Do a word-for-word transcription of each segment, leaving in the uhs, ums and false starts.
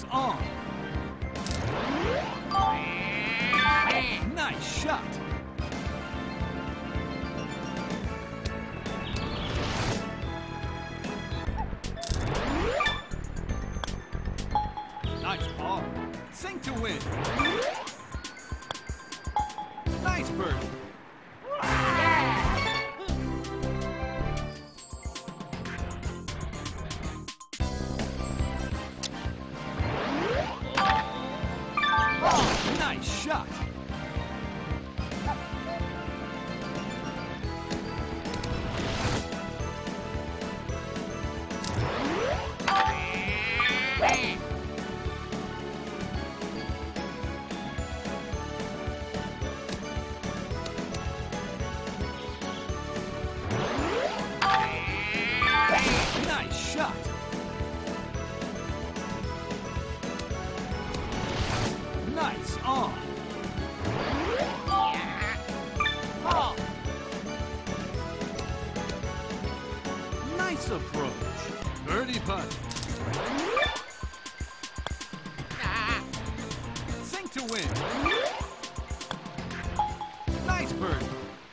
on. Nice shot. Nice ball. Sink to win. Nice bird. Oh, nice shot. Nice shot. Nice on. Oh. Nice approach. Birdie putt. Sink to win. Nice birdie.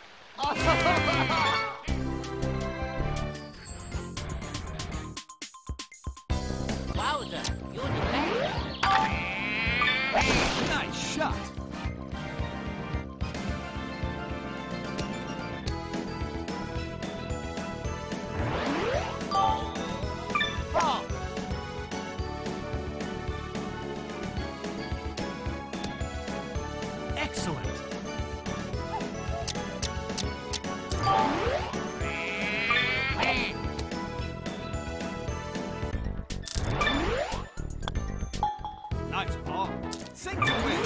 Wowza, you're the best. Nice shot. Oh. Excellent. Nice ball. Sink to win.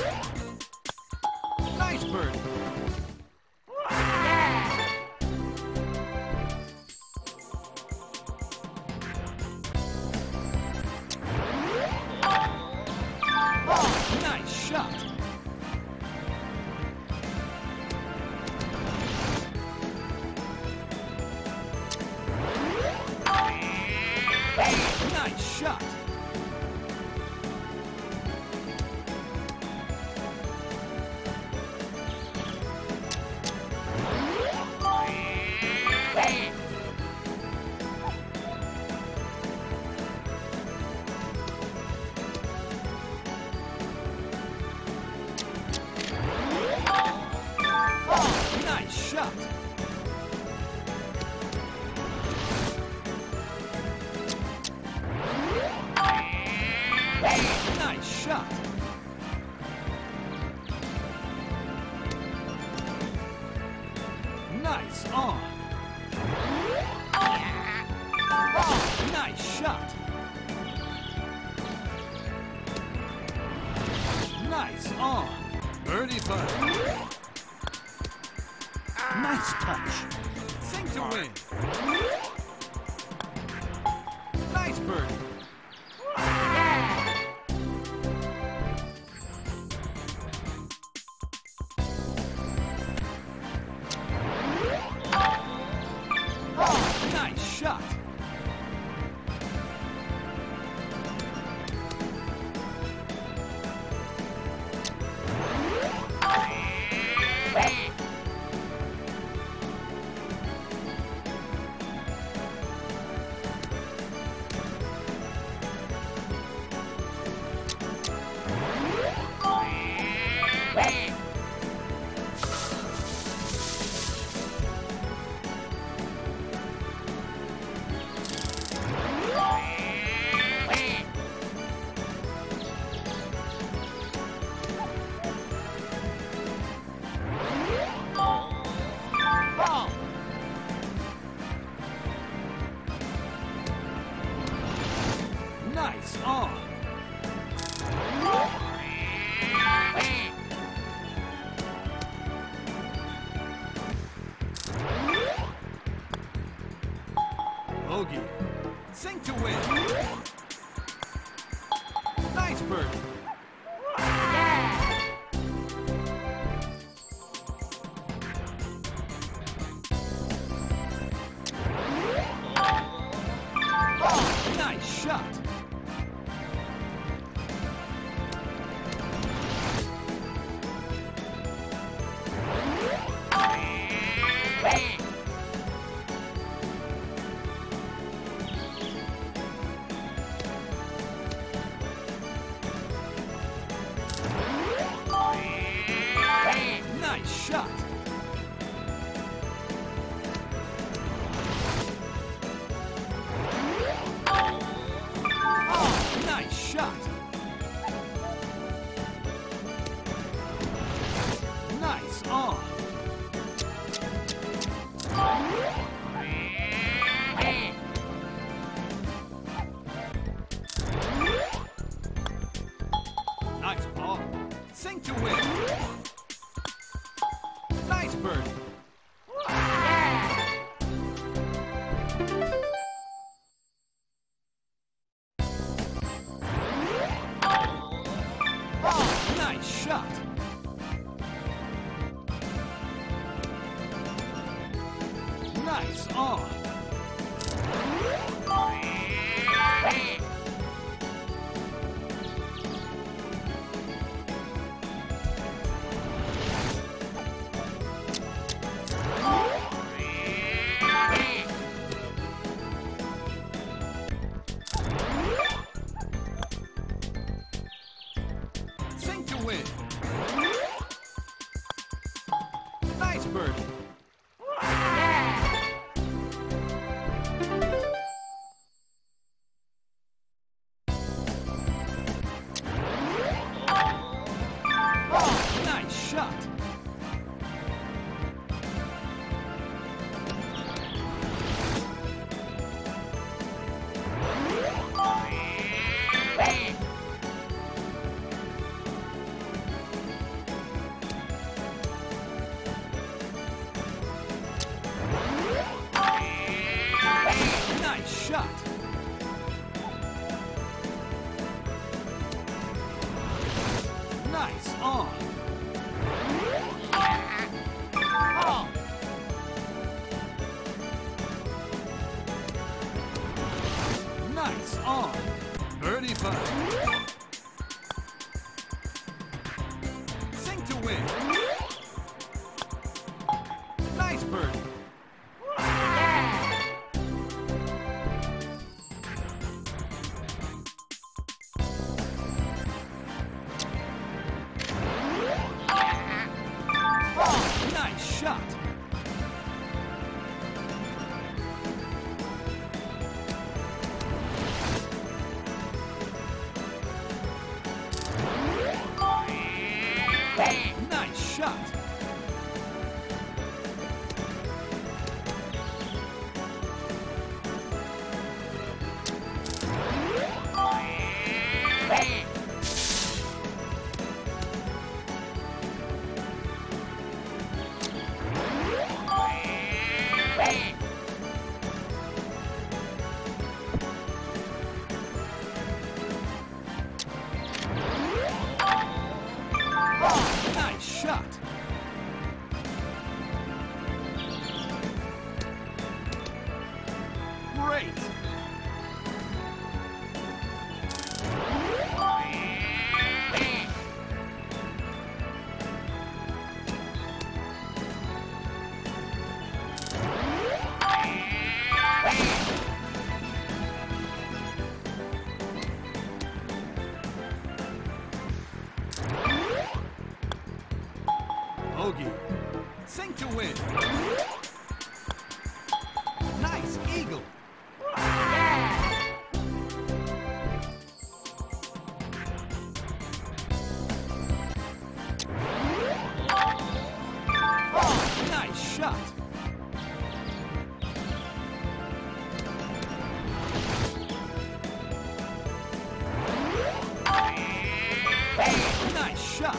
Nice bird. Oh, nice shot. Nice shot. Oh, nice shot. Nice shot. Nice on. Oh, nice shot. Nice on. Birdie putt. Nice touch. Sink to win. Nice birdie. Oh, nice shot. Nice on. Bogey. Sink to win. Nice birdie. Oh, nice shot. Sink to win. Nice bird. Nice shot. Nice on. Sink to win. Nice bird. Nice shot. Nice shot. Nice on. Nice on. Birdie putt. Sink to win. Nice bird. Nice shot. Nice shot. Nice shot. Great. Bogey. Sink to win. Nice eagle. Nice shot. Nice shot.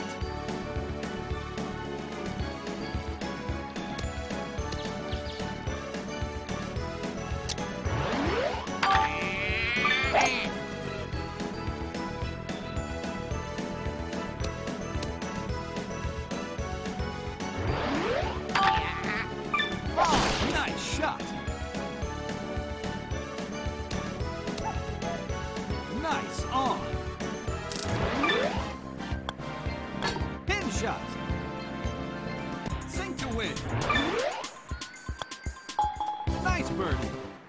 Nice shot. Nice on. Pin shot. Sink to win. Nice birdie.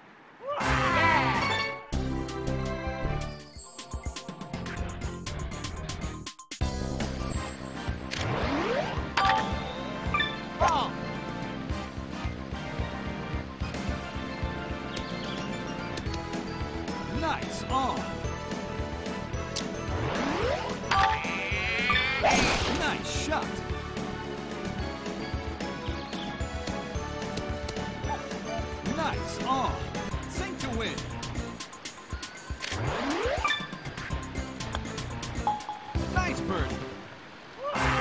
Nice on. Nice shot. Nice on. Sink to win. Nice birdie.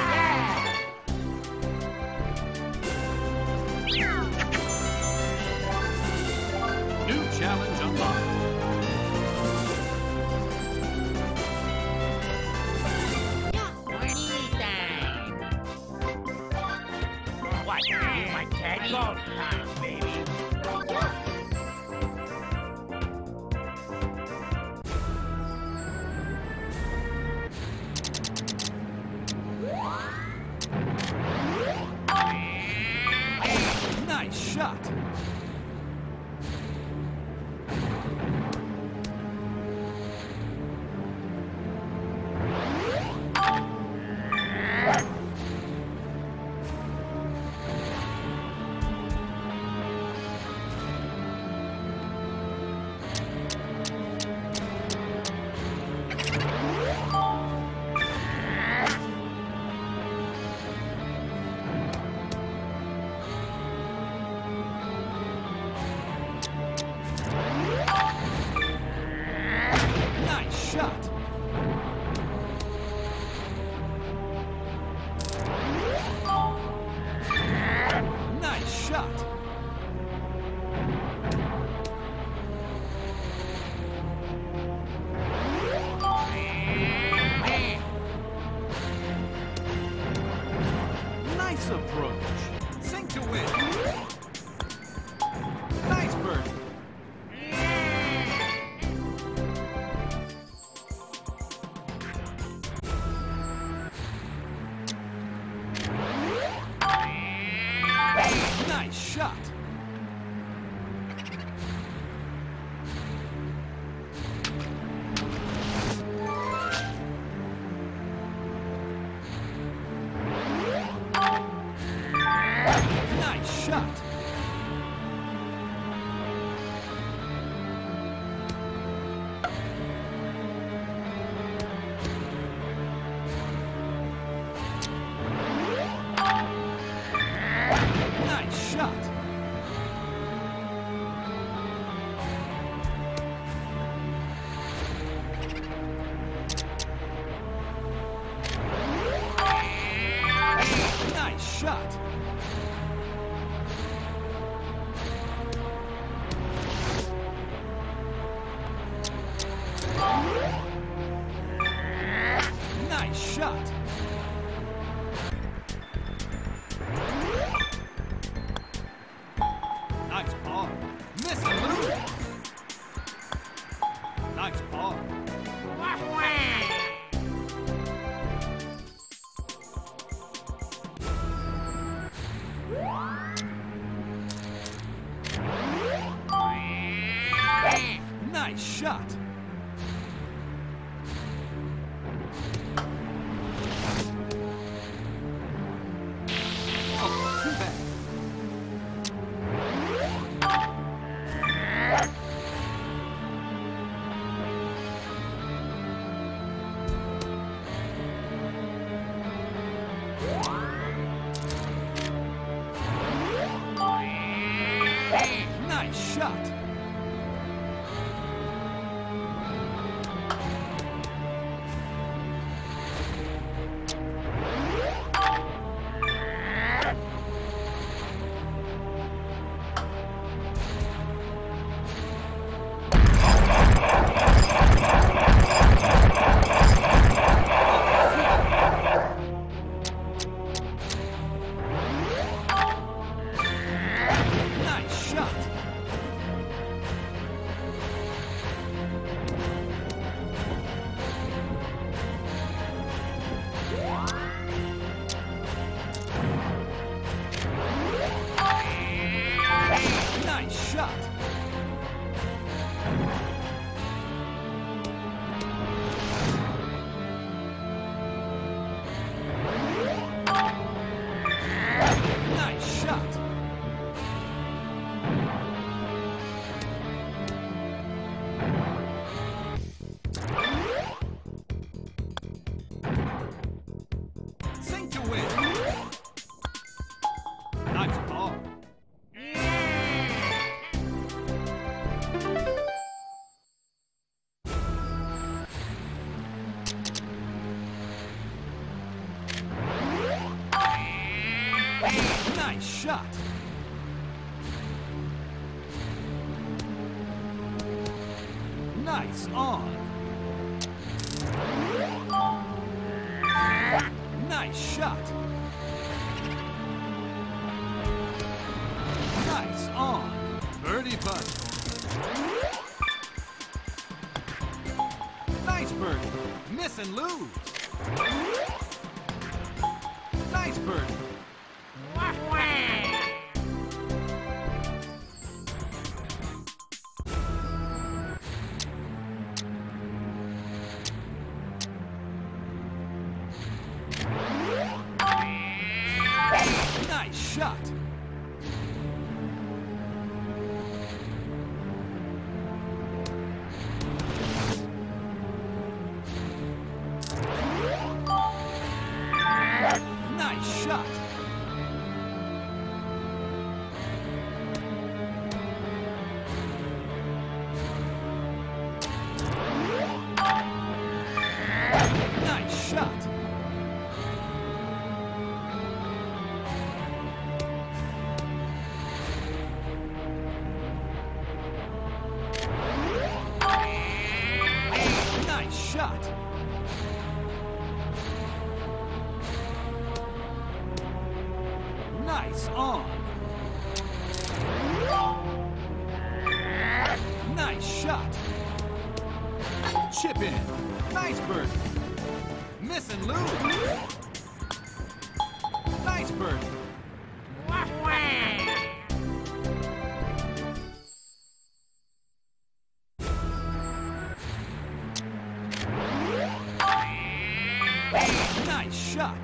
Golf time, baby. Nice shot. Shot. Nice shot. Nice shot. Nice shot. Nice shot. Nice ball. Miss it, Lou. Nice ball. Nice shot. Oh, too bad. Nice shot. Nice shot. Nice shot. Nice shot. Sink to win. Nice ball. Nice shot. Nice on. Nice shot. Nice birdie. Miss and lose. Nice birdie. Nice shot. Nice shot. Nice shot. Nice shot. Nice on. Nice shot. Chip in. Nice birdie. Miss and lose. Nice birdie. Nice shot.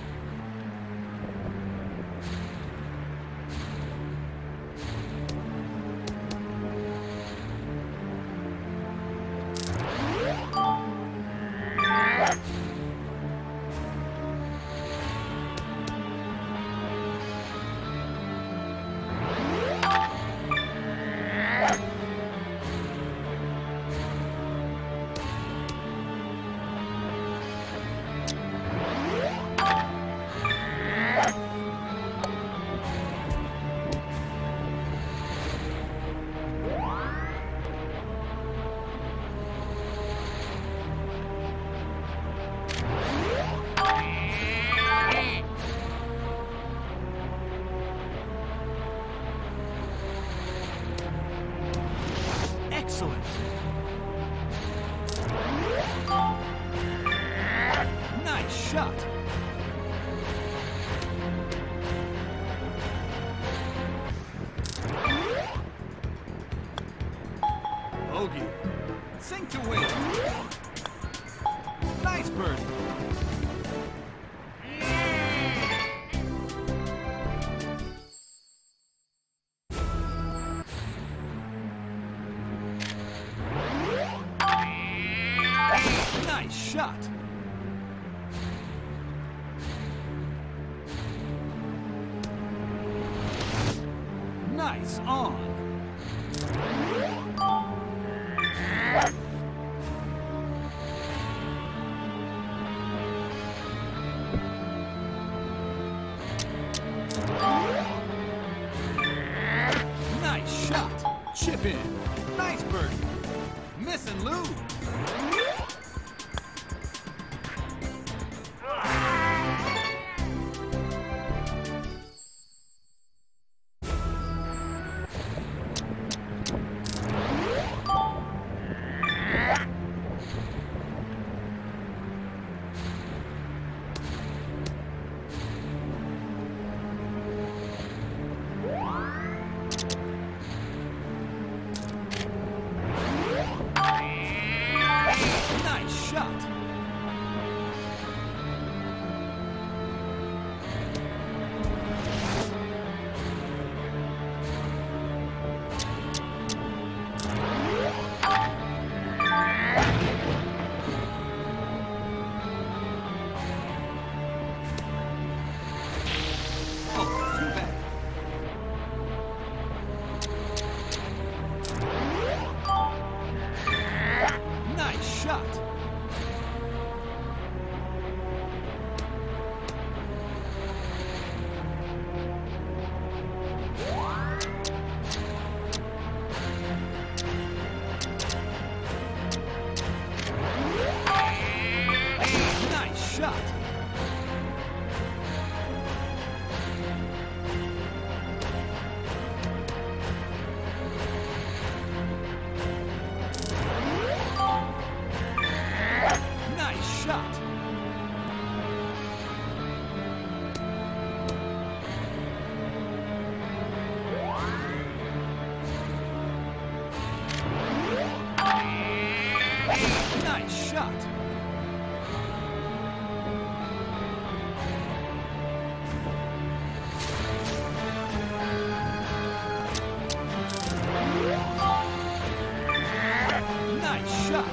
Excellent. Nice shot. Bogey. Sink to win. Nice birdie. Nice shot. Nice on. Nice shot. Chip in. Nice birdie. Miss and lose. Nice shot. Oh, too bad. Nice shot. Nice shot. Nice shot. Nice shot.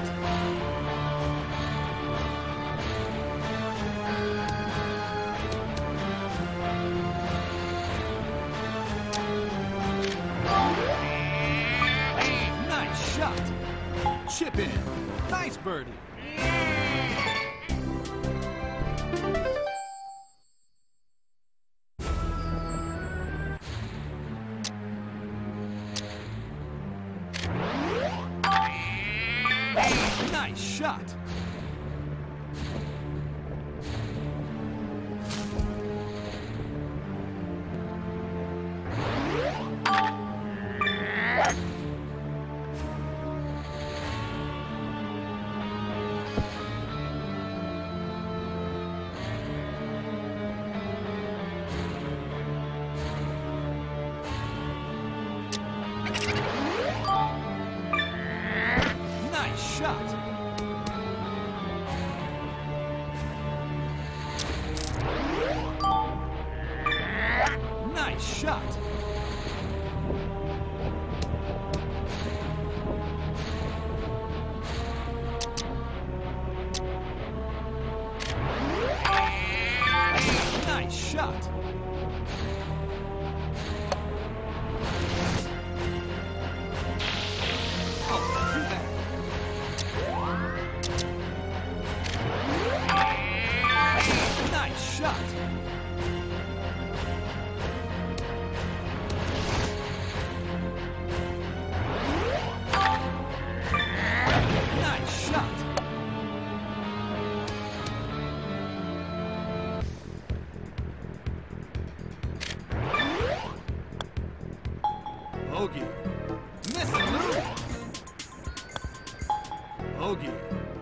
Nice shot. Chip in. Nice birdie. Nice shot. Nice shot. Nice shot. Nice shot. Oh, too bad. Nice shot. Nice shot. Bogey. Miss and lose. Bogey.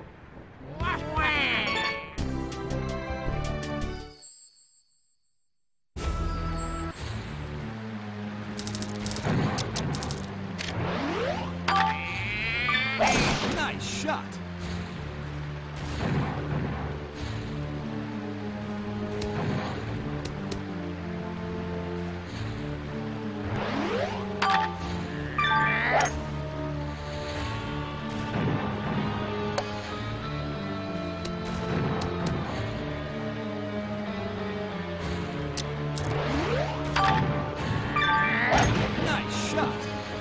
Nice shot. Nice shot.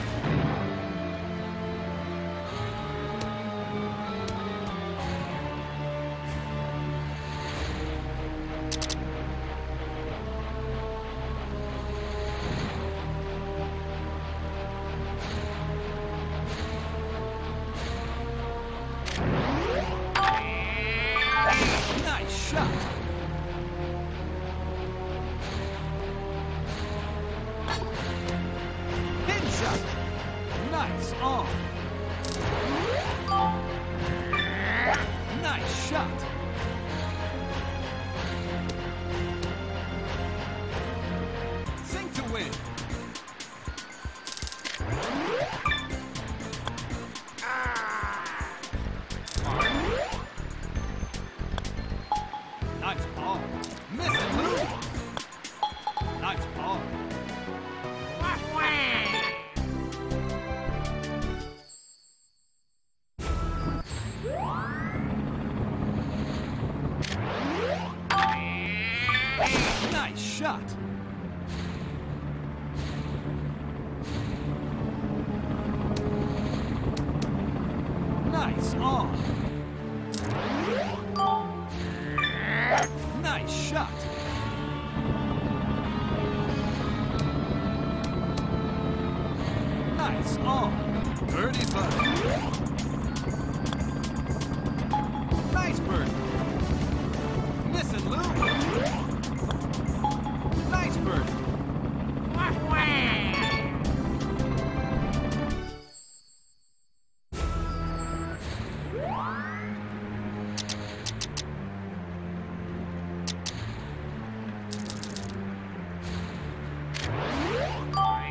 Nice shot. Pin shot. Nice arm. Nice shot. Sink to win. Nice ball. Miss and lose. Nice ball. Nice shot. Nice arm. Nice shot. Nice arm. Birdie putt. Nice birdie. Miss and lose. Nice birdie.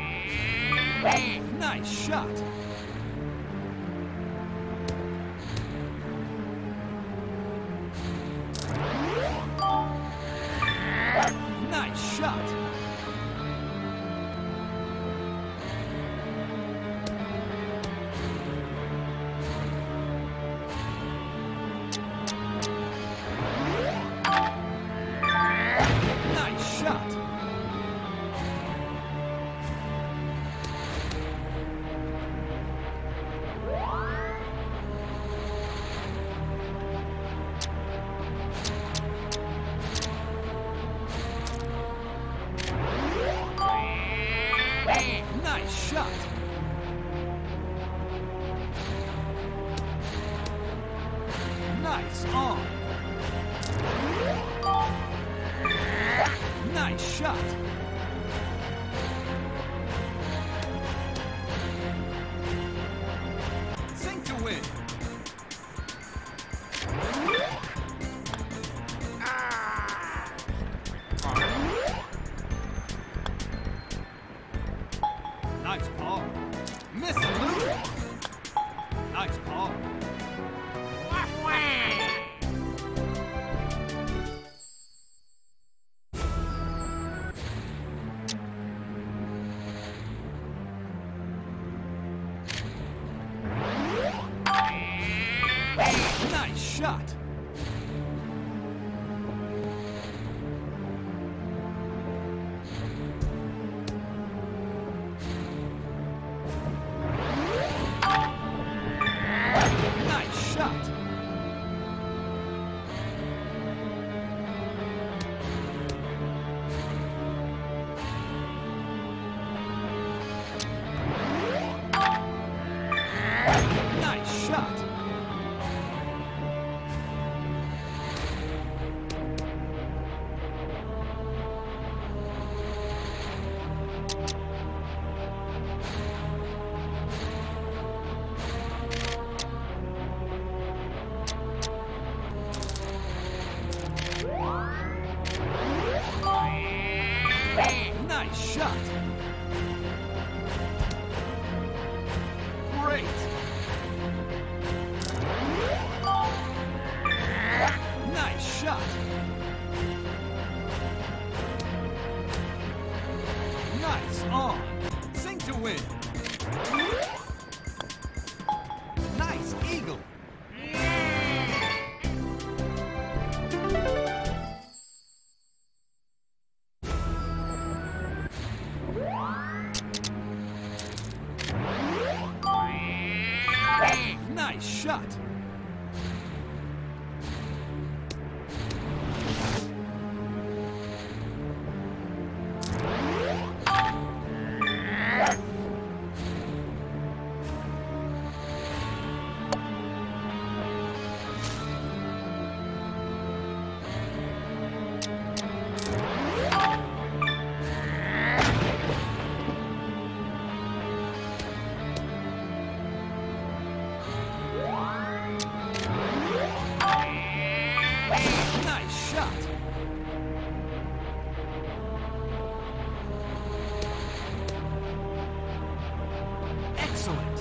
Nice shot. Nice on. Nice shot. Sink to win. Nice ball. Miss and lose. Nice ball. Nice shot. Nice shot. Nice shot. Nice shot. Great. Nice shot. Nice on. Sink to win. Nice eagle. Nice shot. Nice shot. Excellent.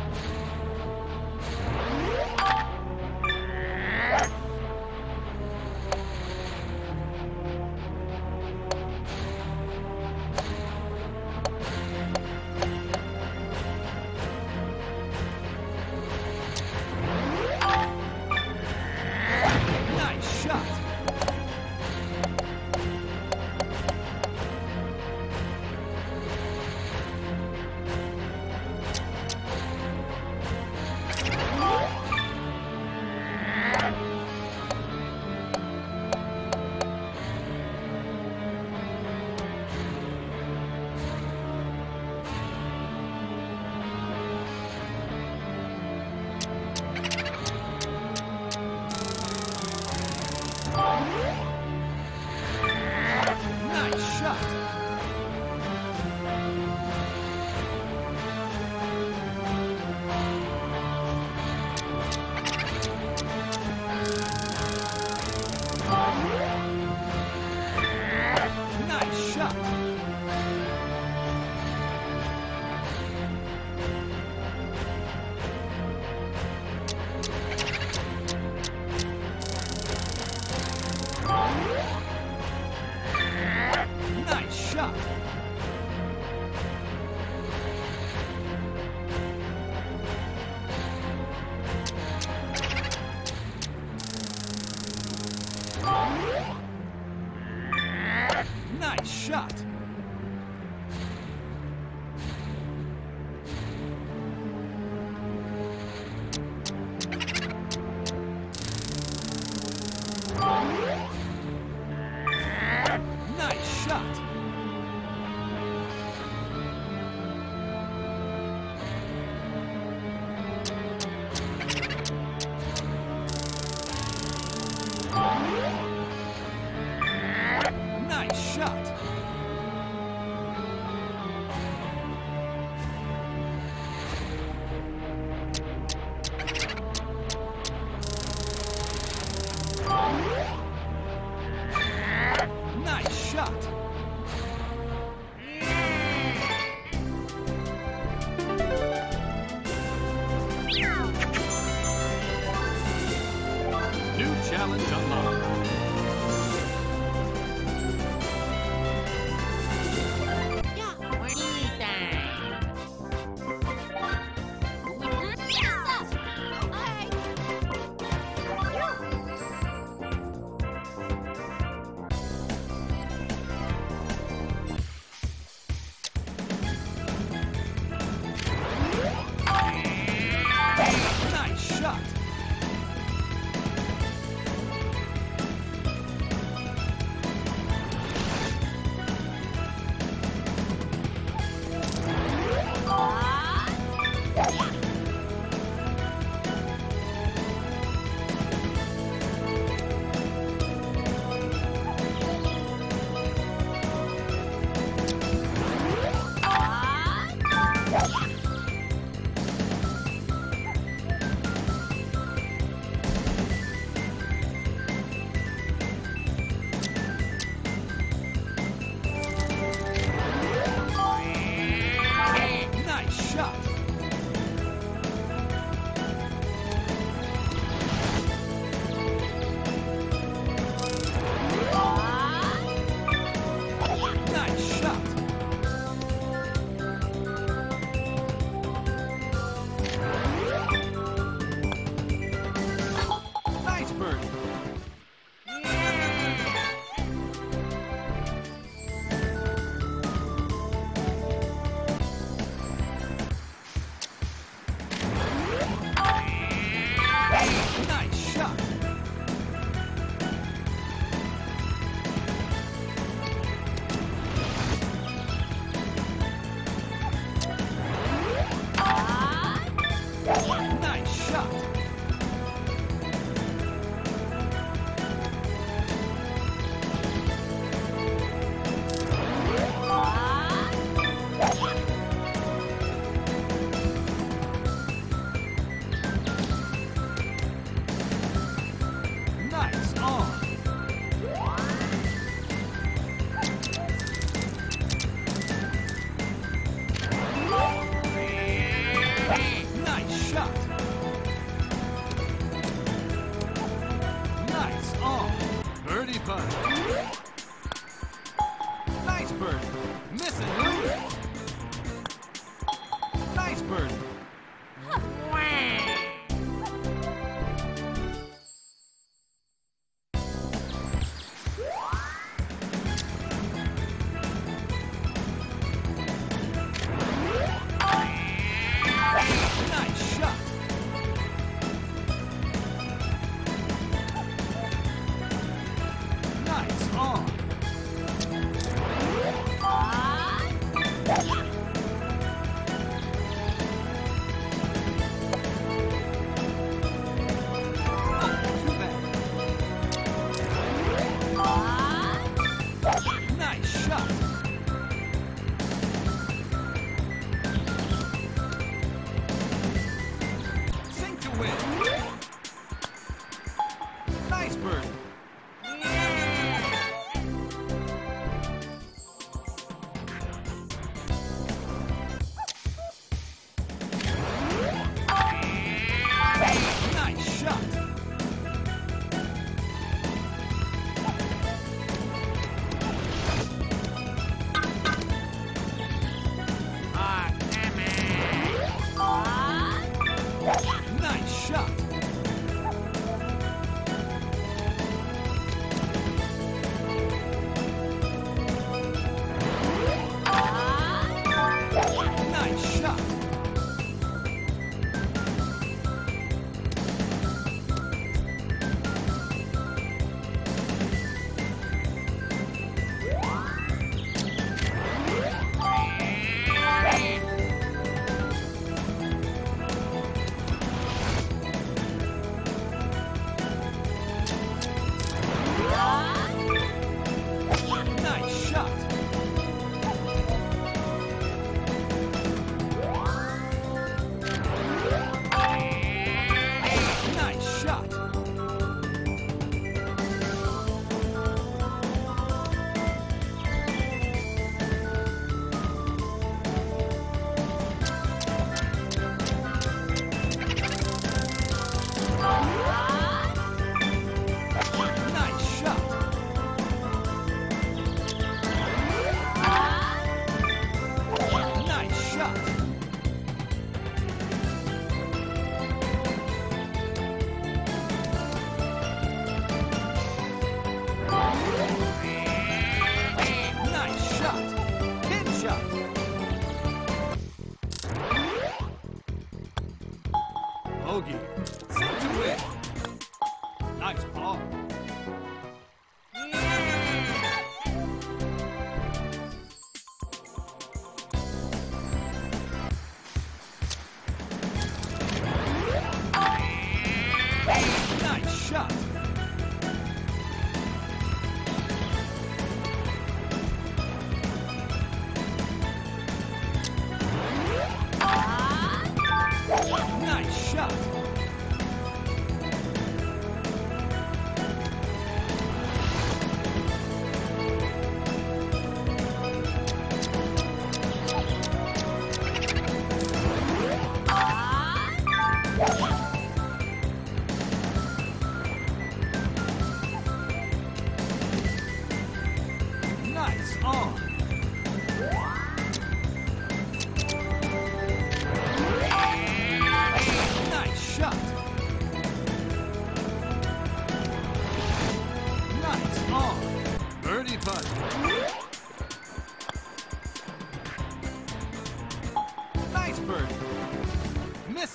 Nice shot. Nice shot. Nice shot. Nice shot. Nice shot. Nice shot. shot. Nice shot. New challenge unlocked. Nice shot. Nice shot. Nice shot. Nice birdie. Nice shot. Nice shot. Nice on. Nice shot. Nice on. Birdie putt. Nice birdie. Missing loose. Nice birdie. Nice shot. Nice on. Oh, too bad. Nice shot. Sink to win. Nice birdie. Nice shot. Ah, damn it. Nice shot.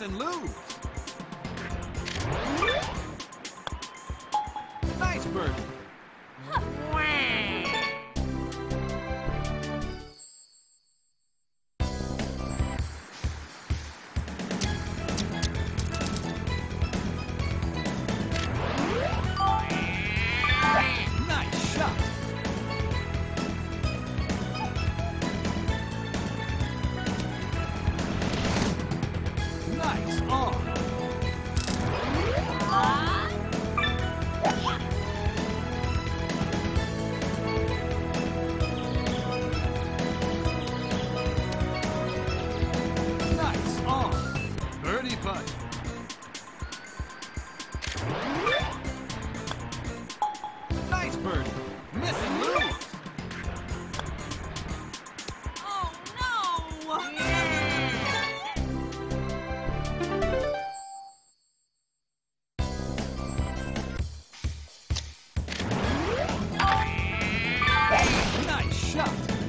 and lose. Nice bird. Nice shot. Nice on. Nice on. Birdie putt. Nice birdie. Miss and lose. Oh no! Nice shot.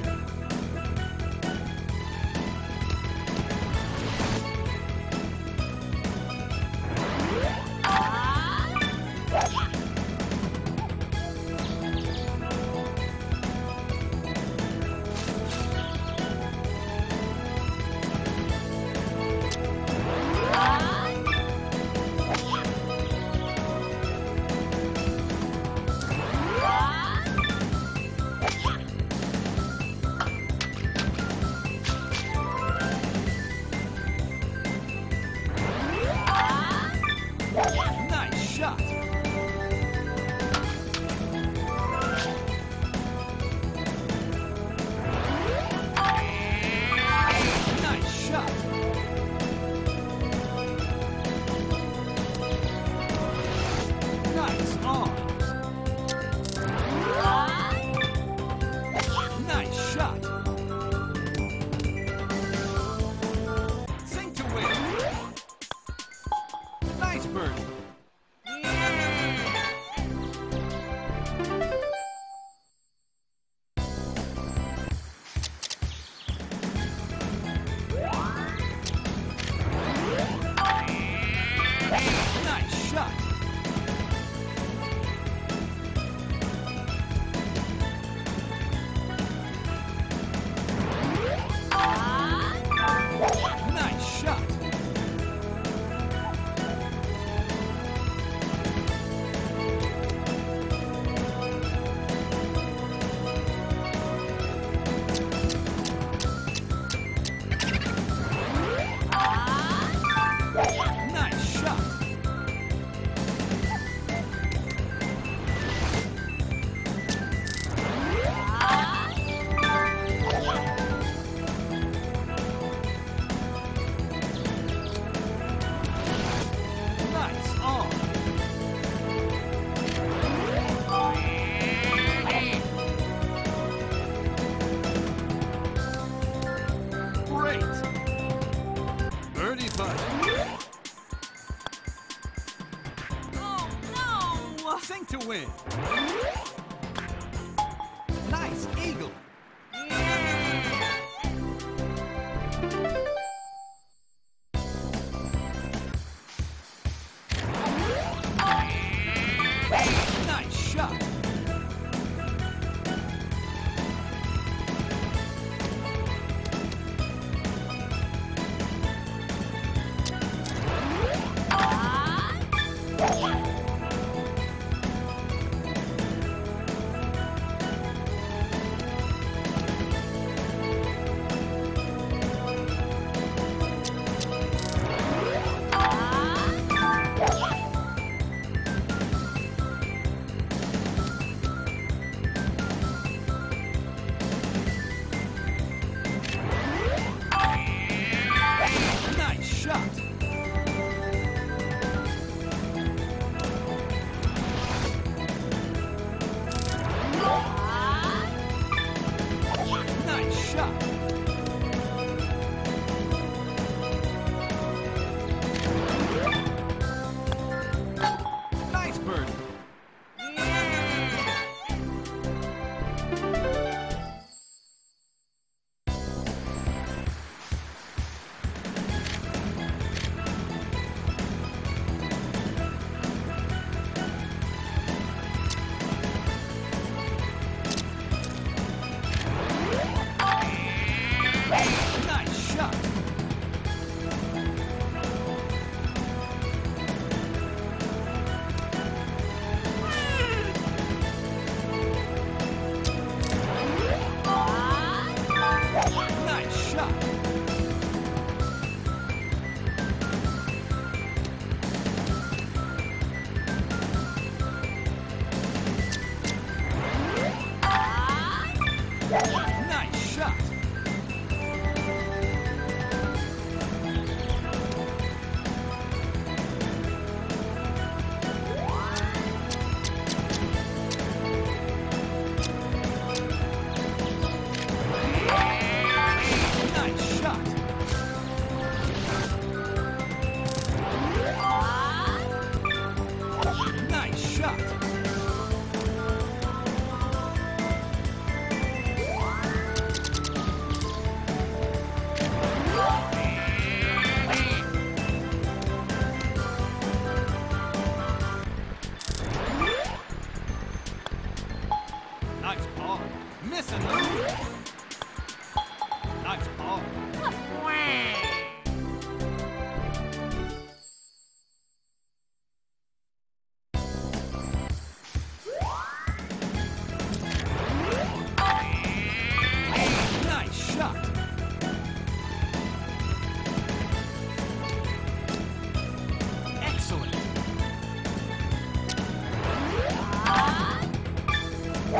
Nice shot. Nice shot. Nice on. Nice shot. Sink to win. Nice birdie. Nice shot. Nice shot. Nice shot. Nice on. Great. Birdie putt. Oh no! Sink to win. Nice eagle. Nice shot.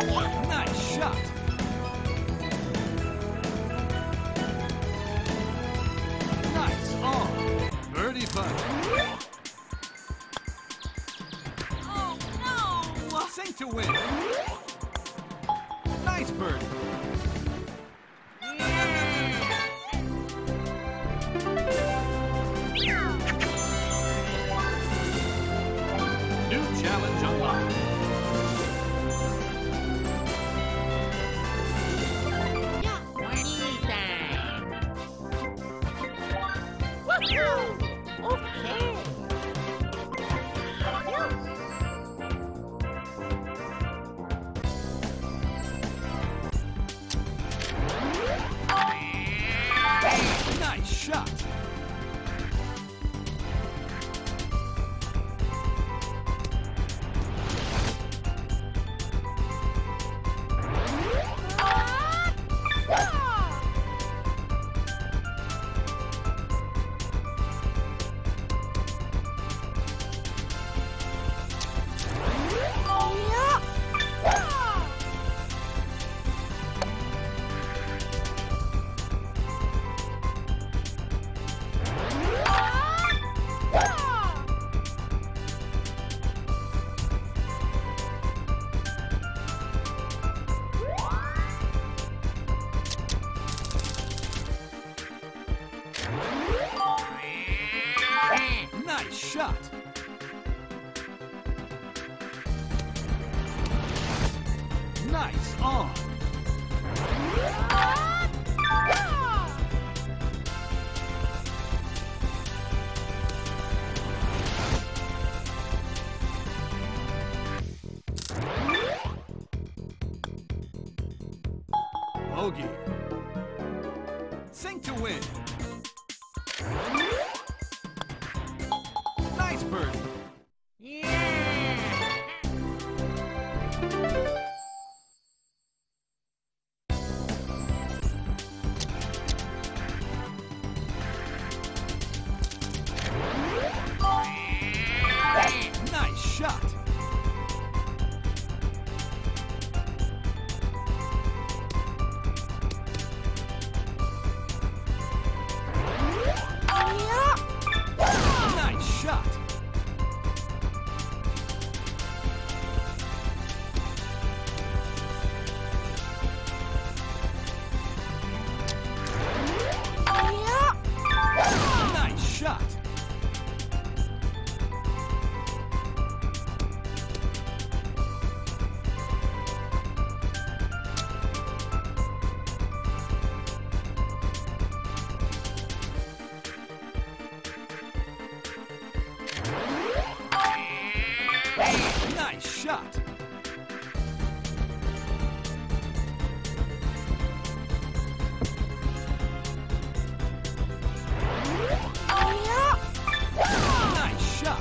Nice shot. Nice on. Birdie putt. Oh, no! Sink to win. Nice bird. New challenge unlocked. Nice shot. Nice shot. Nice on. Bogey. Sink to win. Nice bird. Nice shot. Nice shot. Nice shot. Nice shot. Nice shot.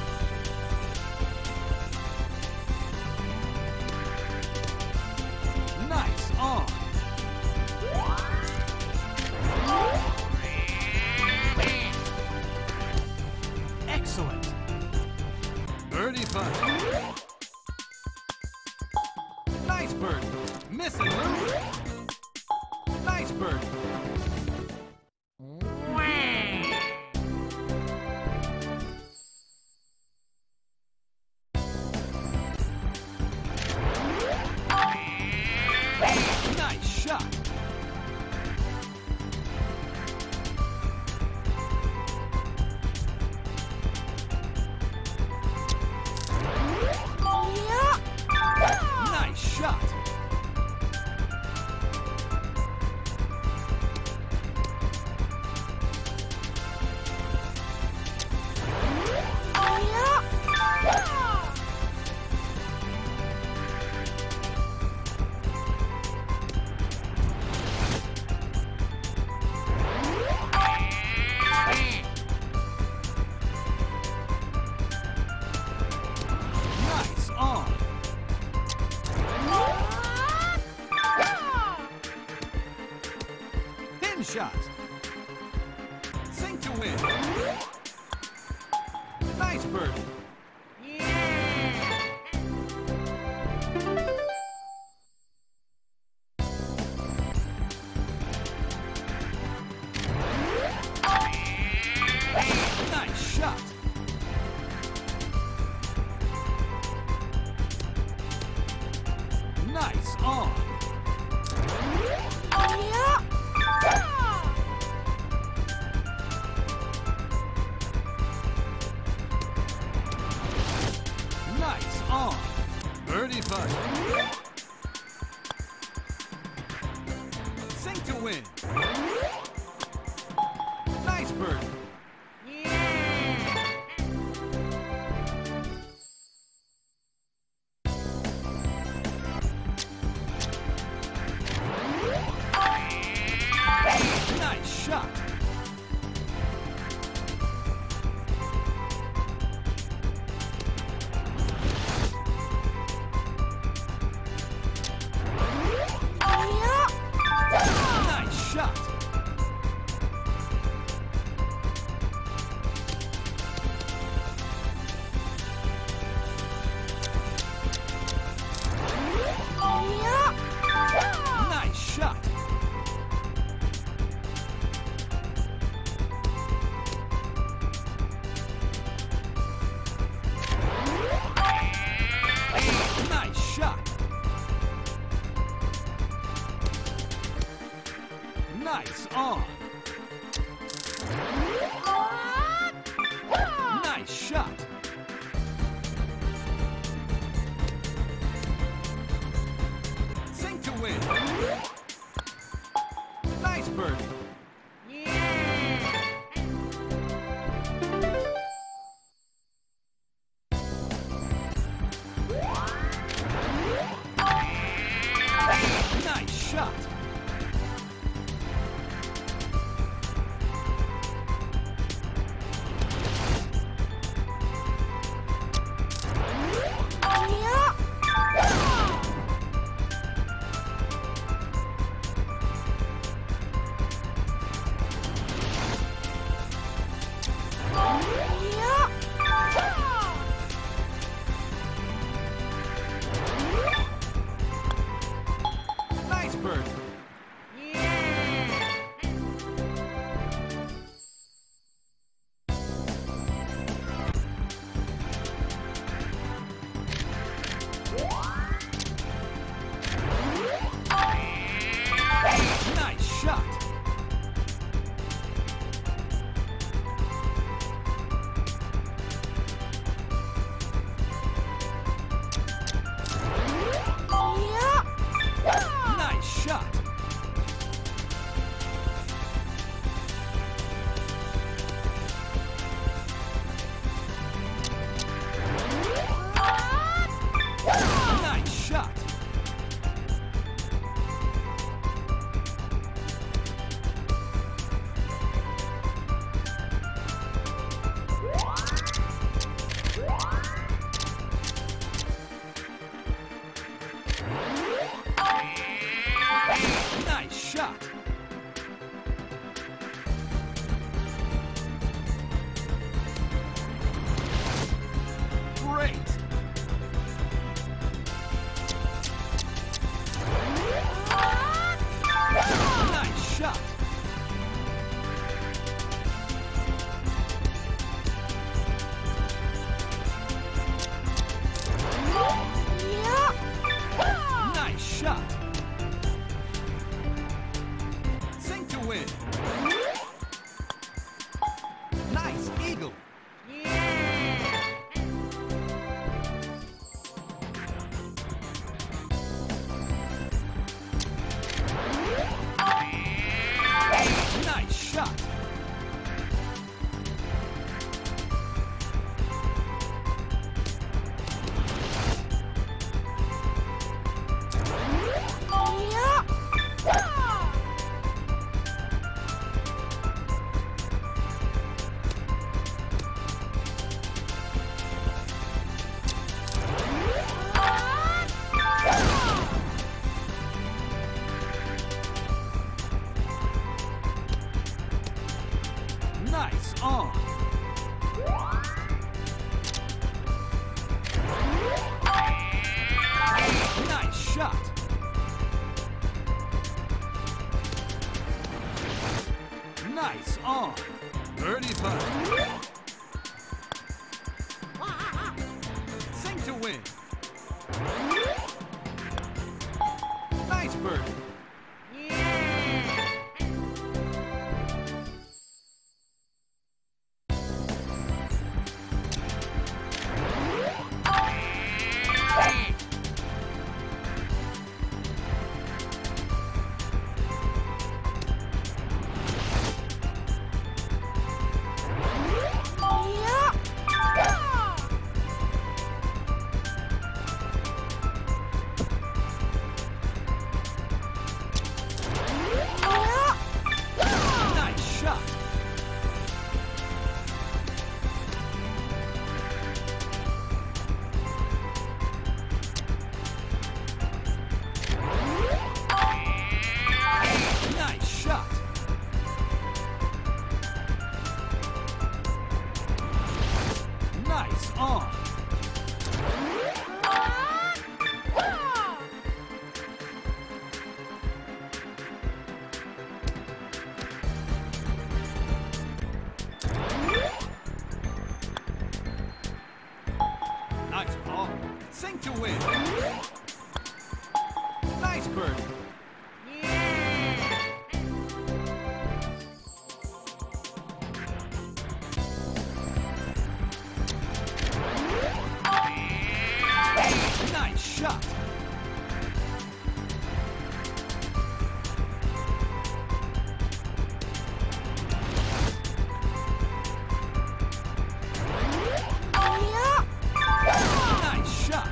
Nice on. Excellent. Birdie putt. Nice bird. Missing Lou. Nice bird. Nice shot. Nice shot. Nice on. Pin shot. Sink to win. Nice bird. Nice on. Nice on. Birdie putt. Sink to win. Nice birdie. Nice shot. Nice shot. Nice shot. Nice shot. Nice on. Nice shot. Sink to win. Nice birdie. Nice shot. Nice birdie. Nice shot. Nice shot. Nice shot. Nice shot. Great. Nice shot. Nice shot. Sink to win. Nice eagle. Nice shot. Nice on. Nice shot. Nice on. Birdie putt. Sink to win. Sink to win. Nice birdie. Nice shot. Nice shot.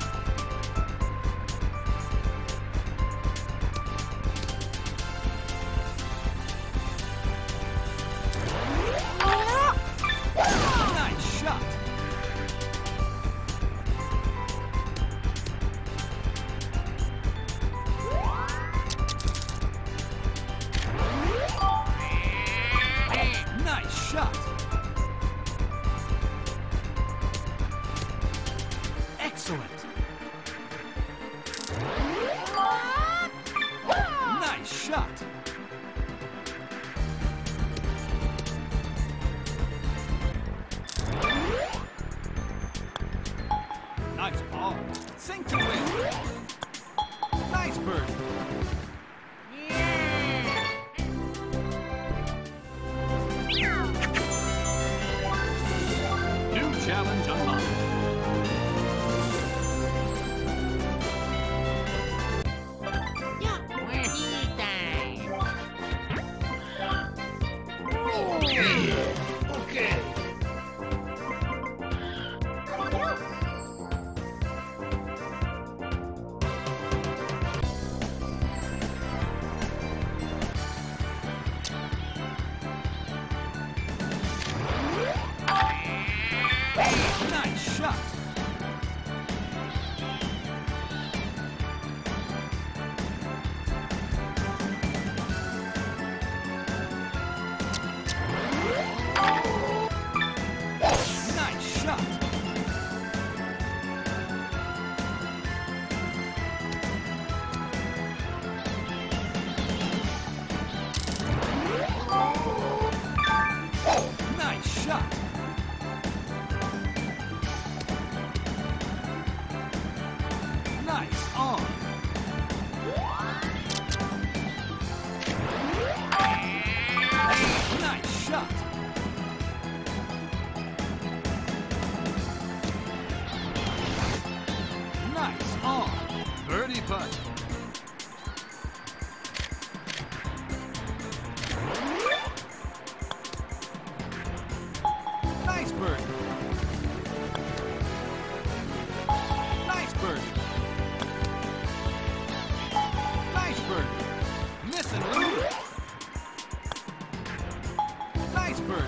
Nice shot. Nice shot. Excellent. Nice shot. Nice ball. Sink to win. Nice bird. New challenge unlocked. Okay. Nice shot. Nice shot. Nice shot. Nice arm. Nice shot. Nice arm. Birdie putt. Nice bird. Nice bird. Nice bird. Miss and lose. Nice bird.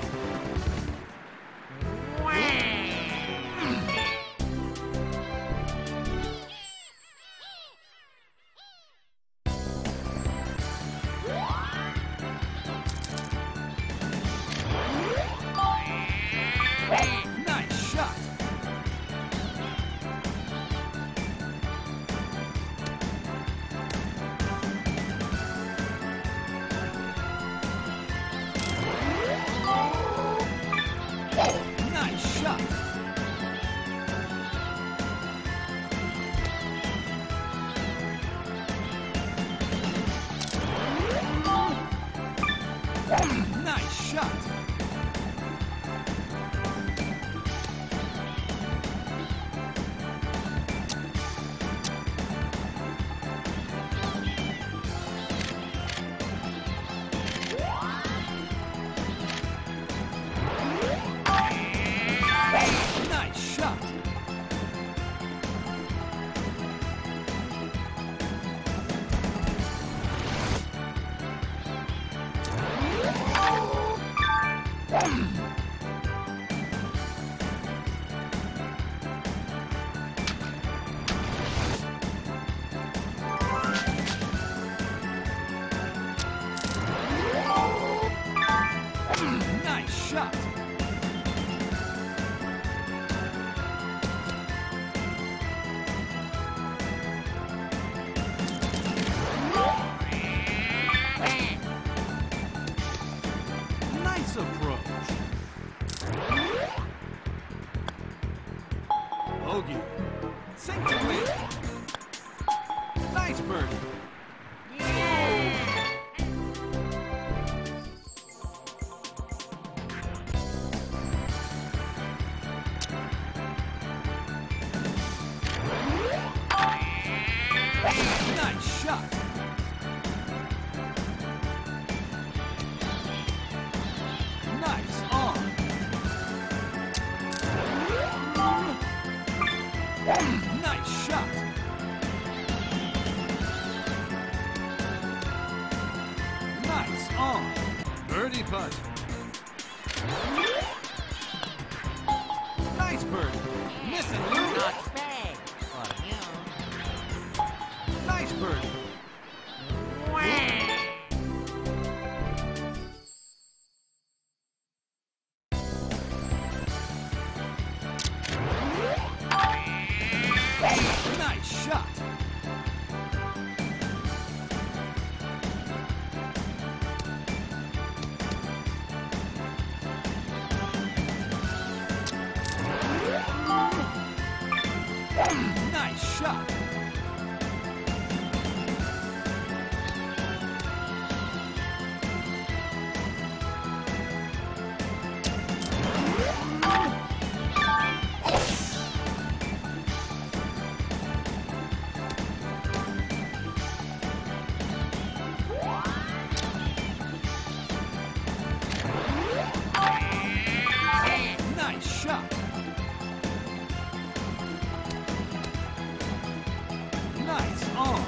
Sink to win. Nice birdie. Nice shot. Nice on. Nice shot. Nice on. Birdie putt. Nice birdie. Missing Lou. Not bad for you. Nice birdie. Nice shot. Nice shot. Nice shot. Nice on.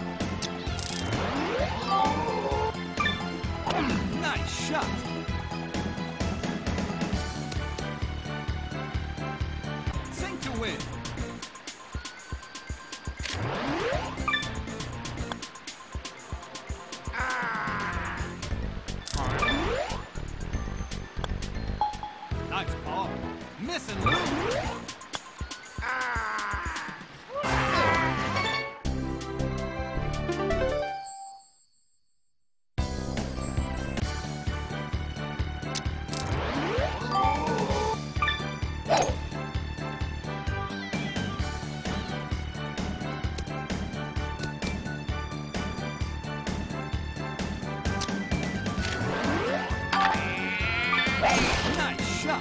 Nice shot. Sink to win. Nice ball. Missing Lou. Nice shot.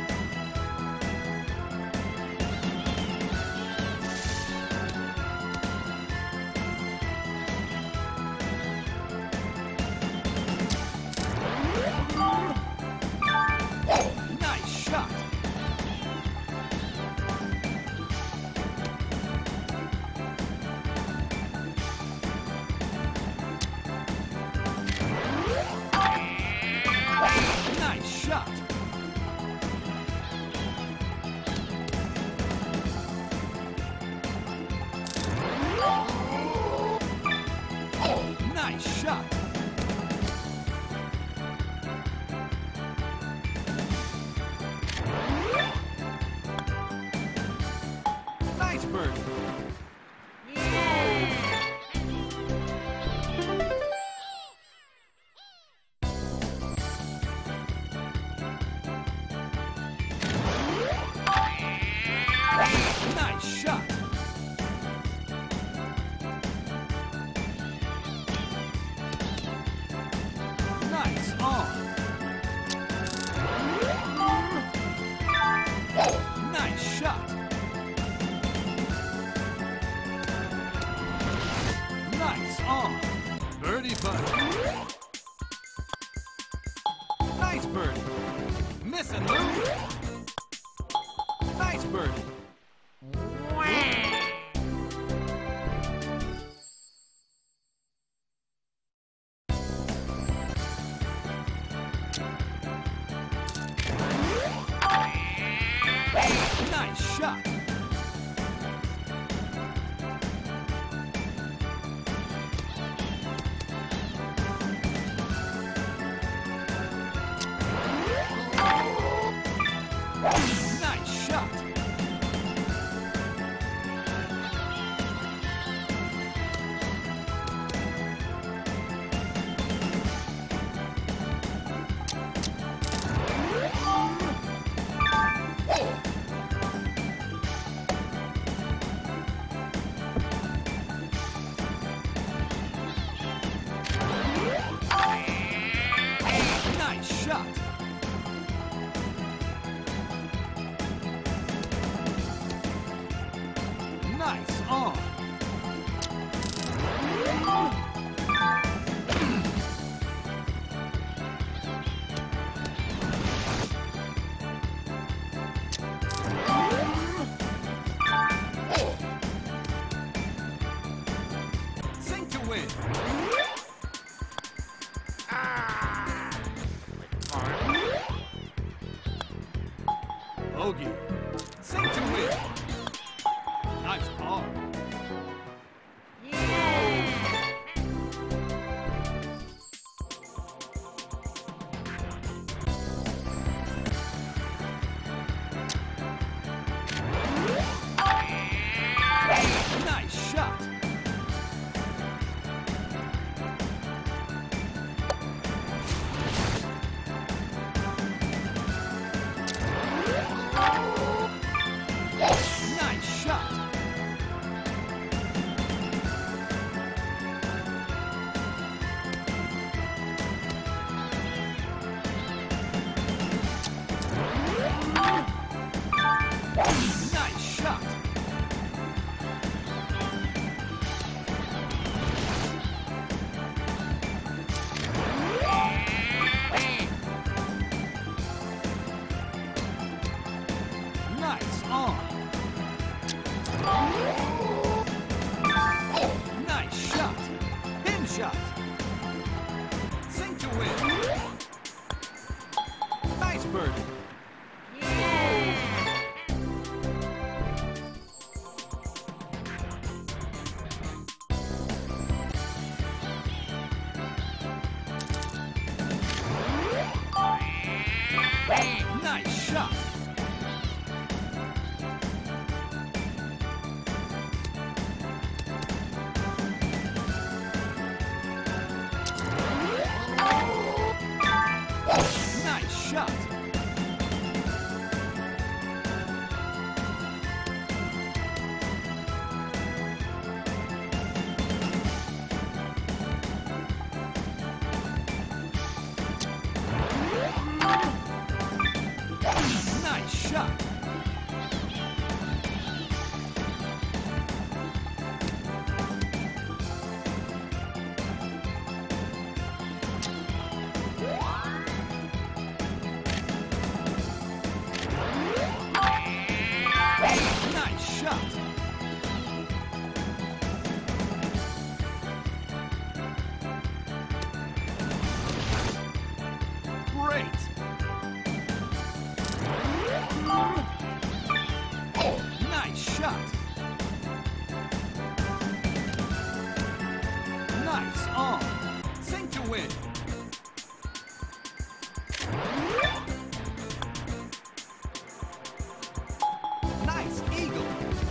Nice shot. Nice shot. Nice shot. Nice birdie. Nice shot. Nice on. Nice shot. Nice on. Birdie putt. Nice birdie. Missing Lou. Nice birdie. Nice shot. Nice shot. on. Sink to win. Bogey. Sink to win. Nice par. Nice shot. Nice shot. Nice shot. Nice on. Nice shot. Pin shot. Sink to win. Nice birdie. Nice shot. Nice shot. Nice shot. Nice shot. Great. Nice shot. Nice on. Sink to win. Nice eagle.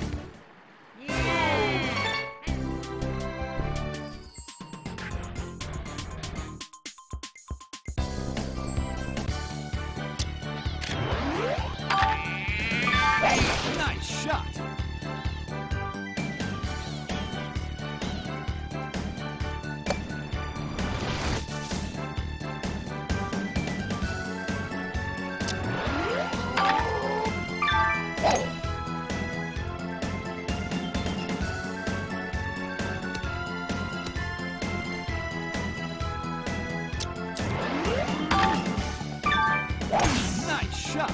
Nice shot. Nice shot.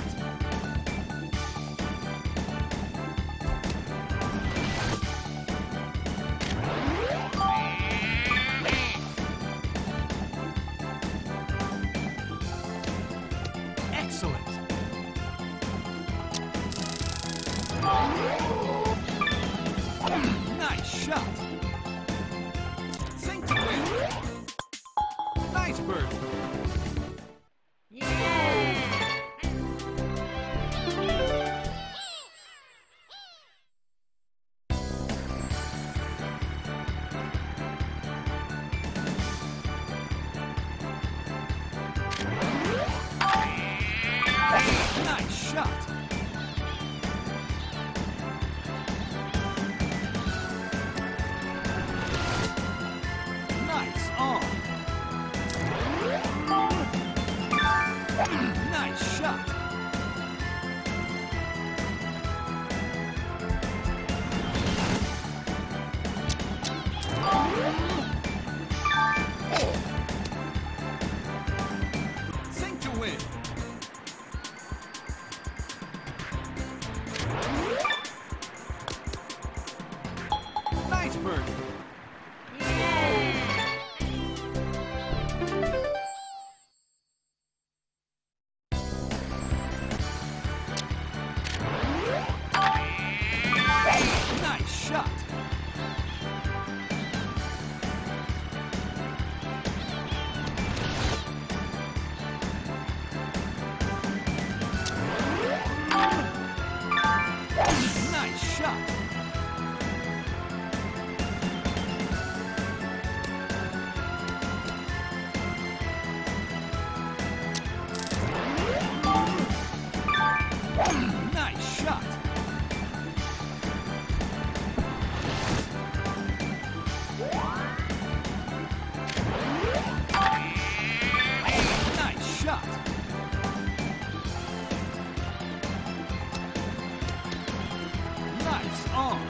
Excellent. Nice shot. Sink to win. Nice bird. Nice shot. birdie. Nice shot. Nice shot. Nice shot. Nice shot. Nice on.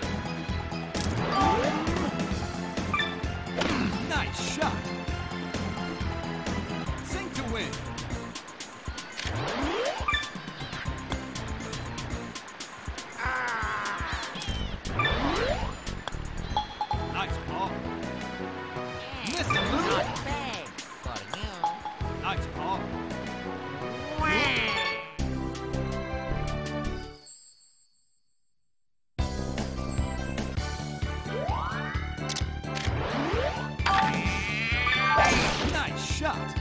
Nice shot. Sink to win. Nice ball. Missing Lou. Not bad. But you. Nice ball. Nice shot.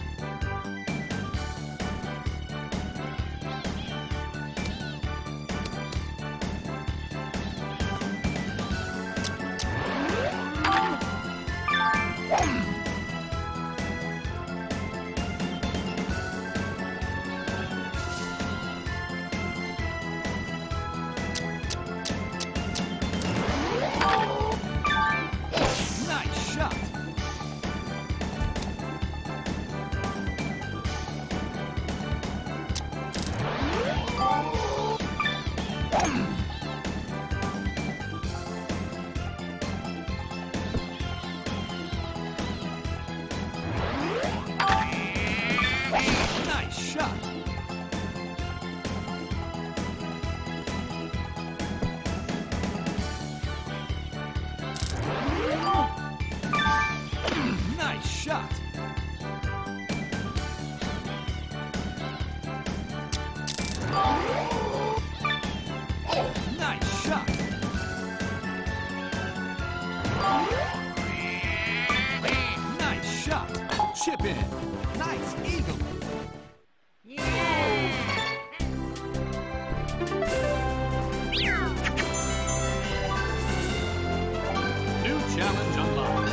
Nice shot. Nice shot. Nice shot. Nice shot. Nice shot. Chip in. Nice eagle. New challenge unlocked.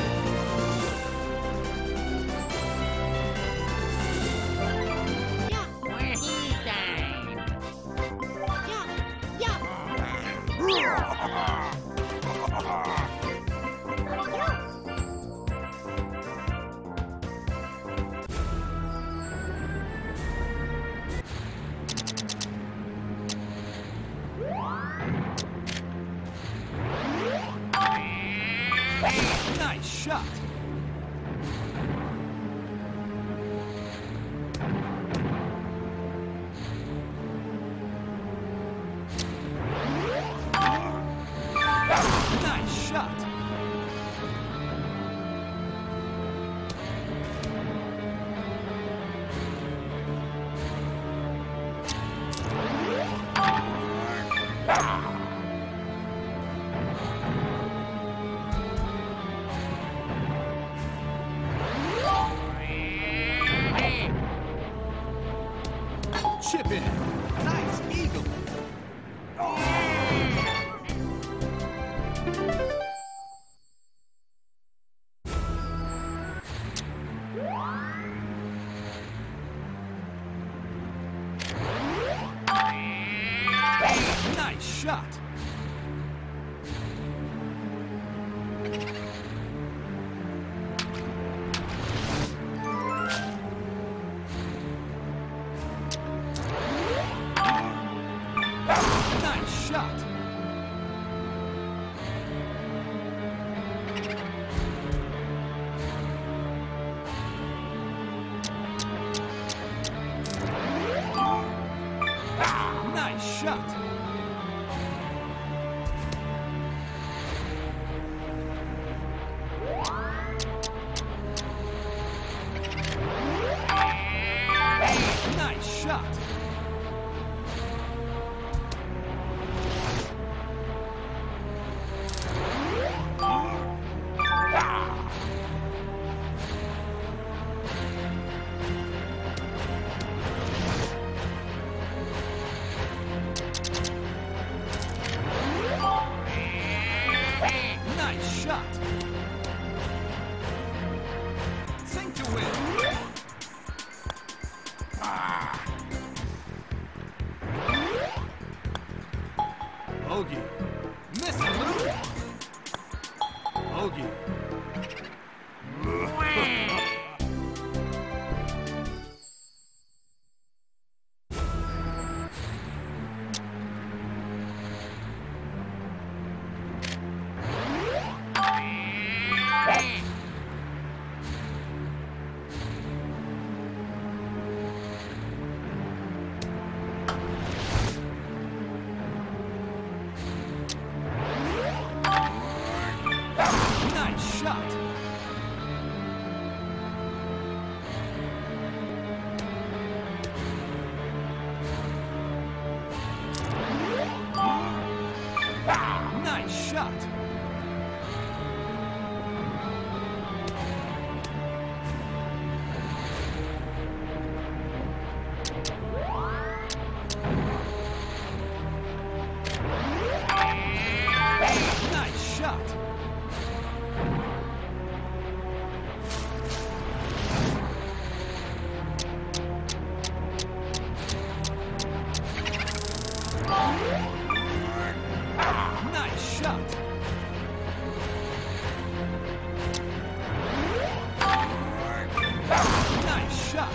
Nice shot. Nice shot. Chip in. Nice eagle. Nice shot. Nice shot. Nice shot. Nice shot. Sink to win. Ah. Bogey. Missing loop. Bogey. Nice shot. Nice shot. Nice shot. Nice shot. Nice shot.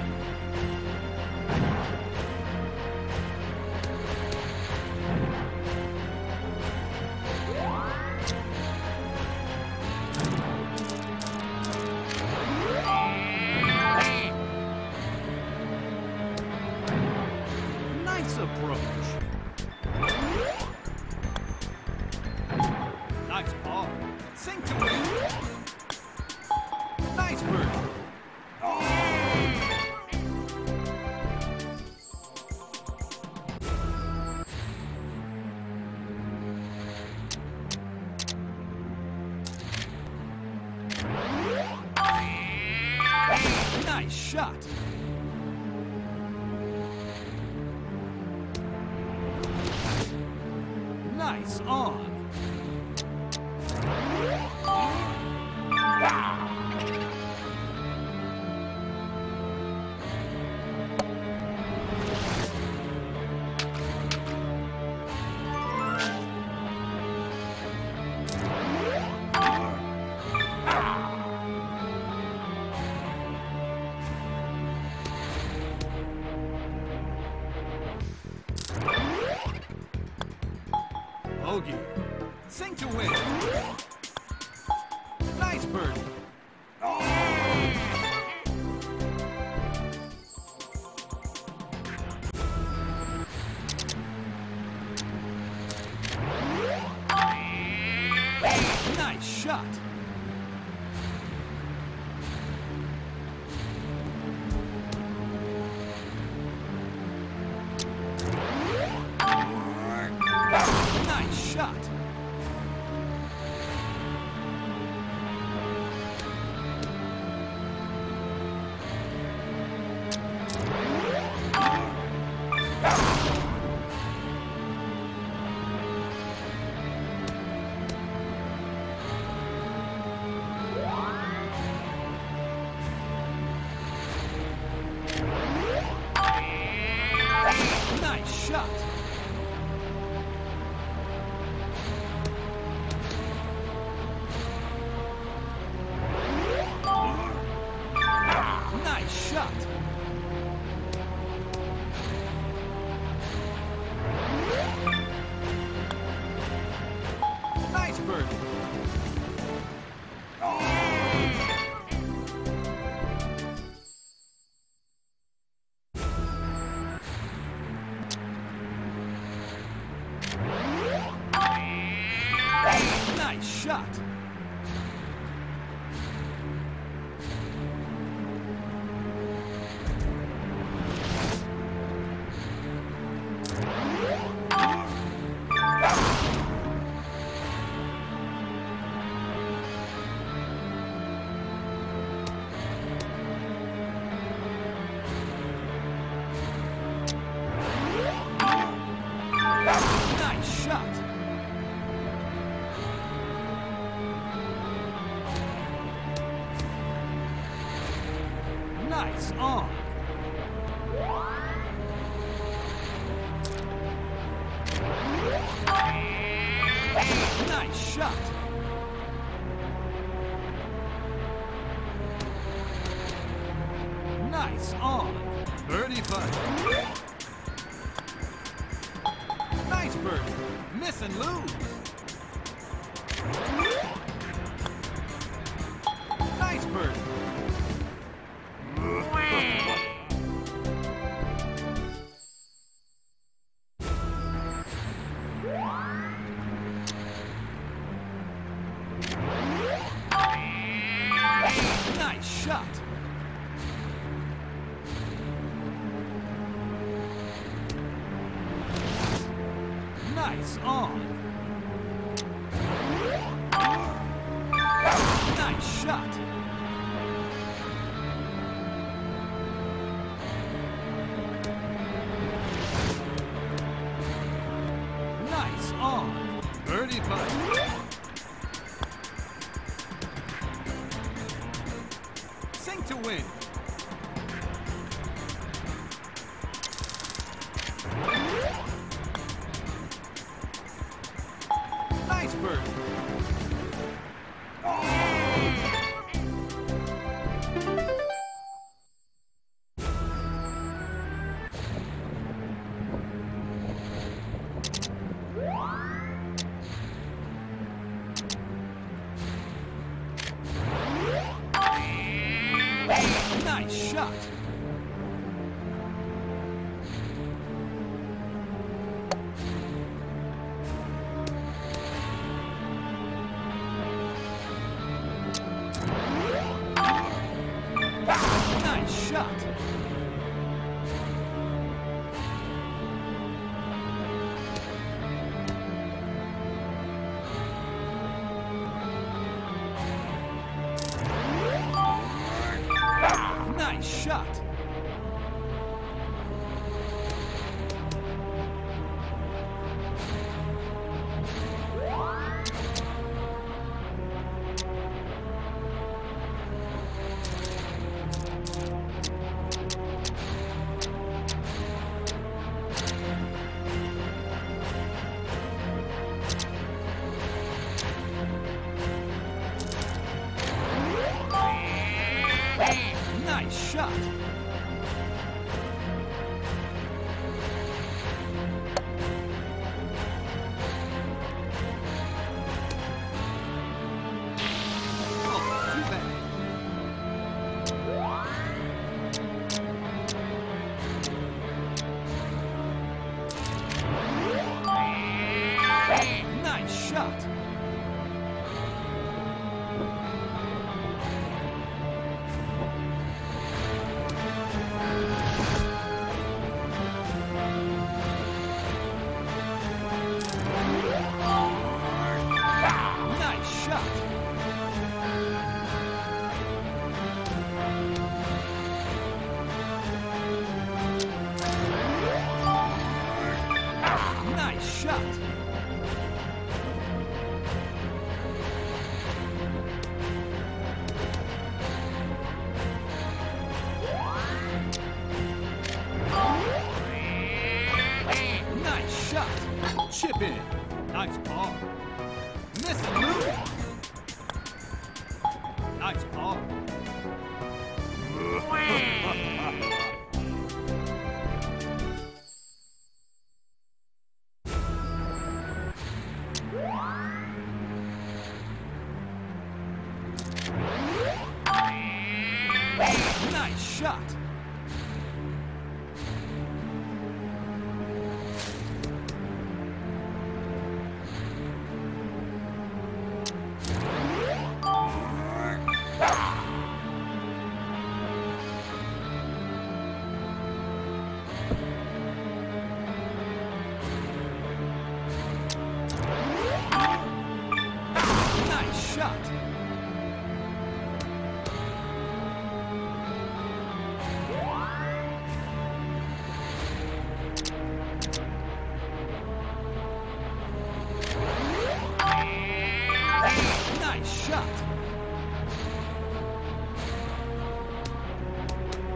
Nice approach. Nice ball. Sink to win. Nice bird. Nice shot. Nice on. Bogey. Sink to win. Nice birdie. Nice shot. Nice shot. Nice shot. Nice shot. Nice birdie. Nice shot. Nice shot. Nice on. Nice shot. Nice on. Birdie putt. Nice birdie. Miss and lose. Nice birdie. Nice shot. Nice on. Nice shot. Nice on. Birdie putt. Sink to win. Nice birdie. Nice shot. Nice shot. Nice shot. Nice shot. Oh, too bad. Nice shot. Nice shot. Nice shot. Nice shot. Chip in. Nice par. Miss and lose. Nice par. Nice shot. Nice shot. Nice shot.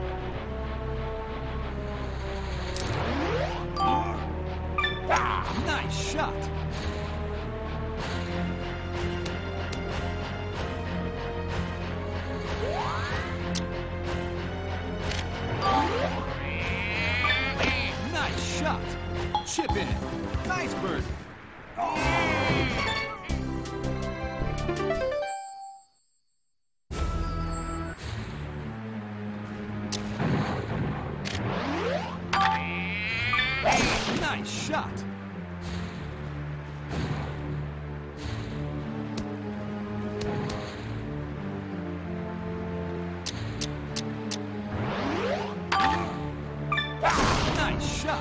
Nice shot. Nice shot.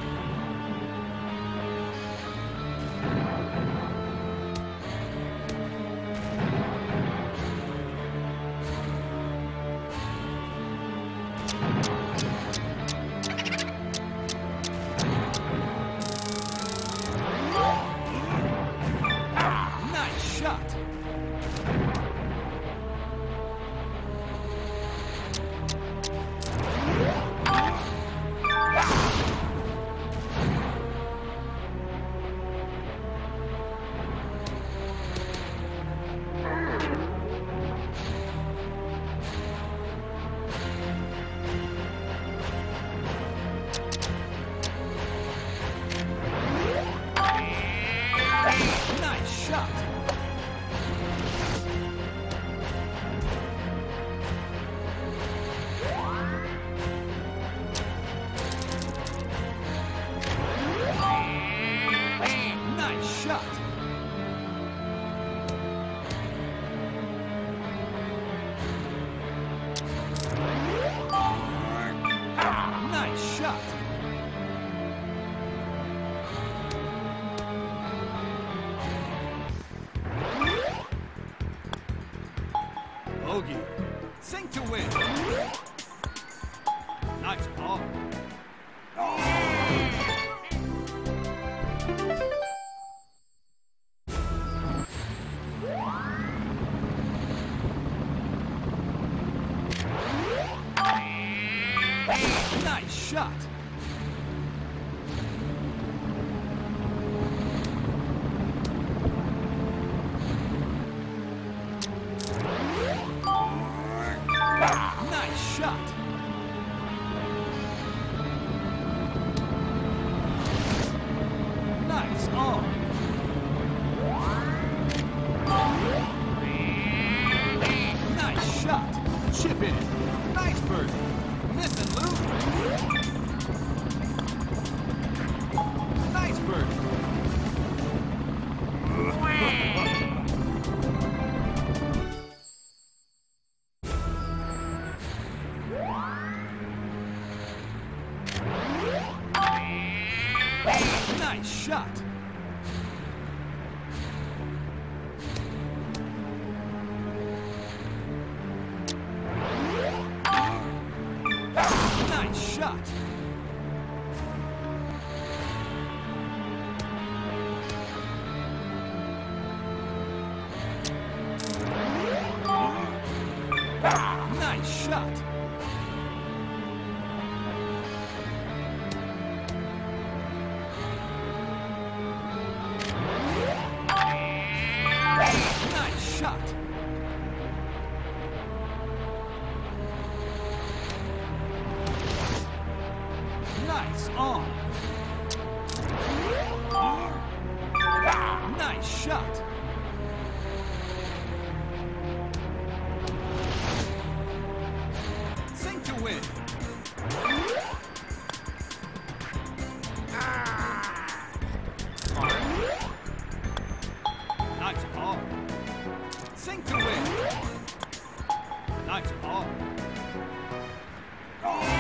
Nice shot. Nice shot. Nice shot. Nice shot. Bogey. Sink to win. Nice ball. Nice shot. Nice shot. Nice arm. Nice shot. Chip in. Nice birdie. Miss and lose. Nice birdie. Nice shot. Nice shot. Nice shot. Nice shot. Nice arm. Nice shot. Sink to win. Nice ball. Sink to win. Nice ball.